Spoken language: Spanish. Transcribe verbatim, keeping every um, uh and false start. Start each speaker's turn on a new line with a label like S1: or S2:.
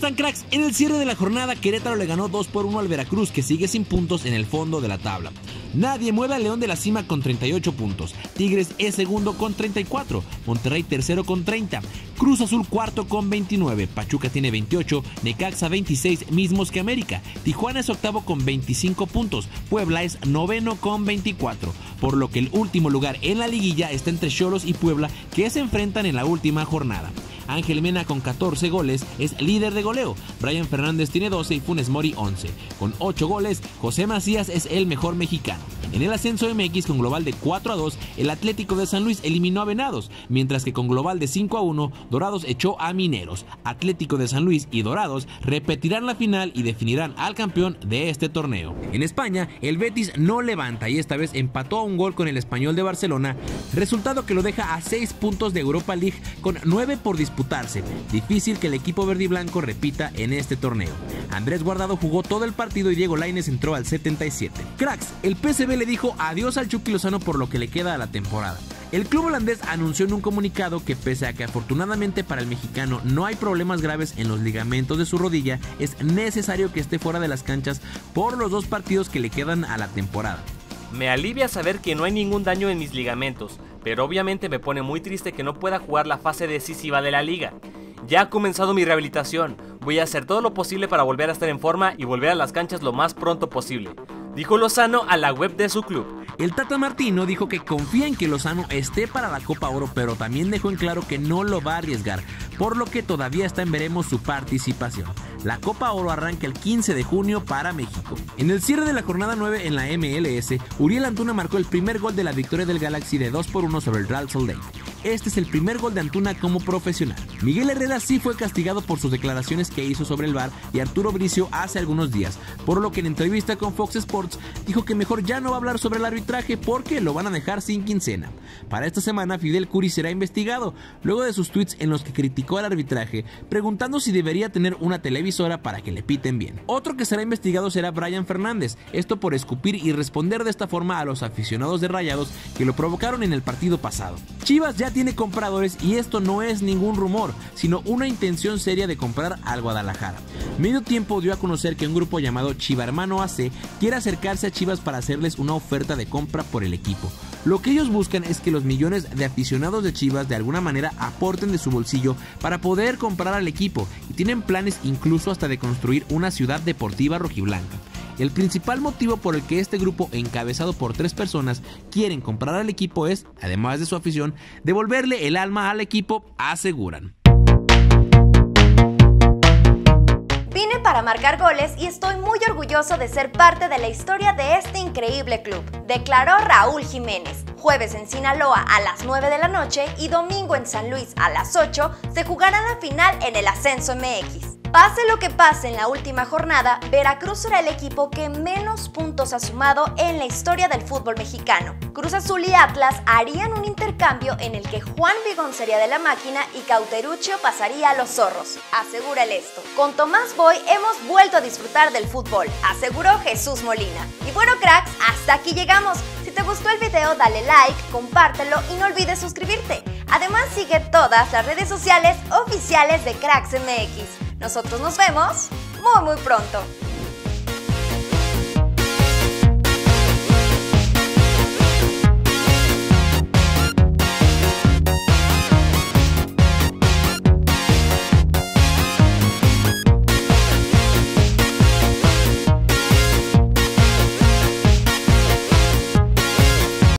S1: están, cracks? En el cierre de la jornada, Querétaro le ganó dos por uno al Veracruz, que sigue sin puntos en el fondo de la tabla. Nadie mueve a León de la cima con treinta y ocho puntos. Tigres es segundo con treinta y cuatro. Monterrey tercero con treinta. Cruz Azul cuarto con veintinueve. Pachuca tiene veintiocho. Necaxa veintiséis, mismos que América. Tijuana es octavo con veinticinco puntos. Puebla es noveno con veinticuatro. Por lo que el último lugar en la liguilla está entre Xolos y Puebla, que se enfrentan en la última jornada. Ángel Mena con catorce goles es líder de goleo. Brian Fernández tiene doce y Funes Mori once. Con ocho goles, José Macías es el mejor mexicano. En el ascenso M X con global de cuatro a dos, el Atlético de San Luis eliminó a Venados, mientras que con global de cinco a uno, Dorados echó a Mineros. Atlético de San Luis y Dorados repetirán la final y definirán al campeón de este torneo. En España, el Betis no levanta y esta vez empató a un gol con el Español de Barcelona, resultado que lo deja a seis puntos de Europa League con nueve por disputarse. Difícil que el equipo verde y blanco repita en este torneo. Andrés Guardado jugó todo el partido y Diego Lainez entró al setenta y siete. Cracks, el P S V le dijo adiós al Chucky Lozano por lo que le queda a la temporada. El club holandés anunció en un comunicado que pese a que afortunadamente para el mexicano no hay problemas graves en los ligamentos de su rodilla, es necesario que esté fuera de las canchas por los dos partidos que le quedan a la temporada.
S2: Me alivia saber que no hay ningún daño en mis ligamentos, pero obviamente me pone muy triste que no pueda jugar la fase decisiva de la liga. Ya ha comenzado mi rehabilitación, voy a hacer todo lo posible para volver a estar en forma y volver a las canchas lo más pronto posible, dijo Lozano a la web de su club.
S1: El Tata Martino dijo que confía en que Lozano esté para la Copa Oro, pero también dejó en claro que no lo va a arriesgar, por lo que todavía está en veremos su participación. La Copa Oro arranca el quince de junio para México. En el cierre de la jornada nueve en la M L S, Uriel Antuna marcó el primer gol de la victoria del Galaxy de dos por uno sobre el Real Salt Lake. Este es el primer gol de Antuna como profesional. Miguel Herrera sí fue castigado por sus declaraciones que hizo sobre el V A R y Arturo Bricio hace algunos días, por lo que en entrevista con Fox Sports dijo que mejor ya no va a hablar sobre el arbitraje porque lo van a dejar sin quincena. Para esta semana, Fidel Curi será investigado, luego de sus tweets en los que criticó al arbitraje, preguntando si debería tener una televisora para que le piten bien. Otro que será investigado será Brian Fernández, esto por escupir y responder de esta forma a los aficionados de Rayados que lo provocaron en el partido pasado. Chivas ya tiene compradores y esto no es ningún rumor, sino una intención seria de comprar al Guadalajara. Medio Tiempo dio a conocer que un grupo llamado Chivarmano A C quiere acercarse a Chivas para hacerles una oferta de compra por el equipo. Lo que ellos buscan es que los millones de aficionados de Chivas de alguna manera aporten de su bolsillo para poder comprar al equipo y tienen planes incluso hasta de construir una ciudad deportiva rojiblanca. El principal motivo por el que este grupo, encabezado por tres personas, quieren comprar al equipo es, además de su afición, devolverle el alma al equipo, aseguran.
S3: Vine para marcar goles y estoy muy orgulloso de ser parte de la historia de este increíble club, declaró Raúl Jiménez. Jueves en Sinaloa a las nueve de la noche y domingo en San Luis a las ocho se jugará la final en el Ascenso M X. Pase lo que pase en la última jornada, Veracruz será el equipo que menos puntos ha sumado en la historia del fútbol mexicano. Cruz Azul y Atlas harían un intercambio en el que Juan Vigón sería de la máquina y Cauteruccio pasaría a los zorros, asegura el Esto. Con Tomás Boy hemos vuelto a disfrutar del fútbol, aseguró Jesús Molina. Y bueno, cracks, hasta aquí llegamos. Si te gustó el video, dale like, compártelo y no olvides suscribirte. Además, sigue todas las redes sociales oficiales de Cracks M X. Nosotros nos vemos muy muy pronto.